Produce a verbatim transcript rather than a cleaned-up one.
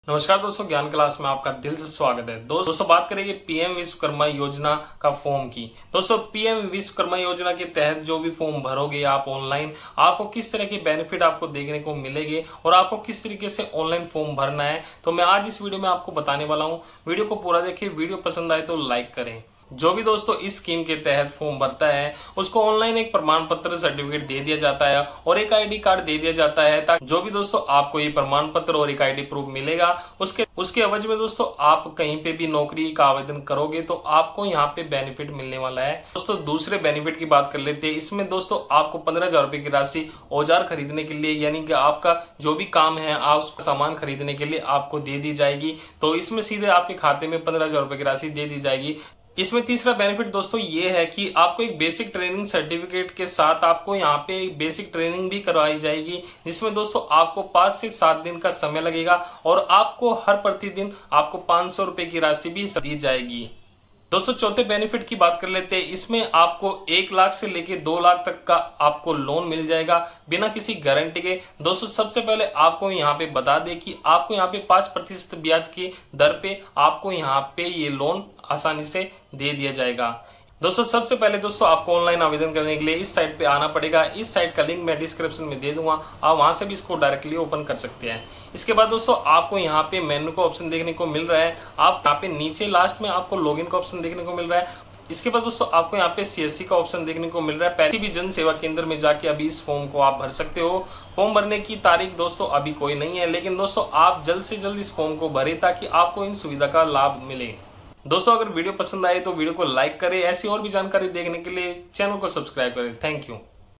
नमस्कार दोस्तों, ज्ञान क्लास में आपका दिल से स्वागत है। दोस्तों बात करेंगे पीएम विश्वकर्मा योजना का फॉर्म की। दोस्तों पीएम विश्वकर्मा योजना के तहत जो भी फॉर्म भरोगे आप ऑनलाइन, आपको किस तरह के बेनिफिट आपको देखने को मिलेंगे और आपको किस तरीके से ऑनलाइन फॉर्म भरना है, तो मैं आज इस वीडियो में आपको बताने वाला हूँ। वीडियो को पूरा देखिए, वीडियो पसंद आए तो लाइक करें। जो भी दोस्तों इस स्कीम के तहत फॉर्म भरता है उसको ऑनलाइन एक प्रमाण पत्र सर्टिफिकेट दे दिया जाता है और एक आईडी कार्ड दे दिया जाता है, ताकि जो भी दोस्तों आपको ये प्रमाण पत्र और एक आईडी प्रूफ मिलेगा उसके उसके एवज में दोस्तों आप कहीं पे भी नौकरी का आवेदन करोगे तो आपको यहाँ पे बेनिफिट मिलने वाला है। दोस्तों दूसरे बेनिफिट की बात कर लेते हैं। इसमें दोस्तों आपको पंद्रह हजार रुपए की राशि औजार खरीदने के लिए, यानी कि आपका जो भी काम है आप उसका सामान खरीदने के लिए आपको दे दी जाएगी। तो इसमें सीधे आपके खाते में पंद्रह हजार रुपए की राशि दे दी जाएगी। इसमें तीसरा बेनिफिट दोस्तों ये है कि आपको एक बेसिक ट्रेनिंग सर्टिफिकेट के साथ आपको यहाँ पे एक बेसिक ट्रेनिंग भी करवाई जाएगी, जिसमें दोस्तों आपको पांच से सात दिन का समय लगेगा और आपको हर प्रतिदिन आपको पांच सौ रुपए की राशि भी दी जाएगी। दोस्तों चौथे बेनिफिट की बात कर लेते हैं। इसमें आपको एक लाख से लेके दो लाख तक का आपको लोन मिल जाएगा बिना किसी गारंटी के। दोस्तों सबसे पहले आपको यहाँ पे बता दें कि आपको यहाँ पे पांच प्रतिशत ब्याज की दर पे आपको यहाँ पे ये लोन आसानी से दे दिया जाएगा। दोस्तों सबसे पहले दोस्तों आपको ऑनलाइन आवेदन करने के लिए इस साइट पे आना पड़ेगा। इस साइट का लिंक मैं डिस्क्रिप्शन में दे दूंगा, आप वहां से भी इसको डायरेक्टली ओपन कर सकते हैं। इसके बाद दोस्तों आपको यहाँ पे मेन्यू का ऑप्शन देखने को मिल रहा है। आप यहाँ पे नीचे लास्ट में आपको लॉगिन का ऑप्शन देखने को मिल रहा है। इसके बाद दोस्तों आपको यहाँ पे सीएससी का ऑप्शन देखने को मिल रहा है। किसी भी जन सेवा केंद्र में जाके अभी इस फॉर्म को आप भर सकते हो। फॉर्म भरने की तारीख दोस्तों अभी कोई नहीं है, लेकिन दोस्तों आप जल्द से जल्द इस फॉर्म को भरें ताकि आपको इन सुविधा का लाभ मिले। दोस्तों अगर वीडियो पसंद आए तो वीडियो को लाइक करें। ऐसी और भी जानकारी देखने के लिए चैनल को सब्सक्राइब करें। Thank you.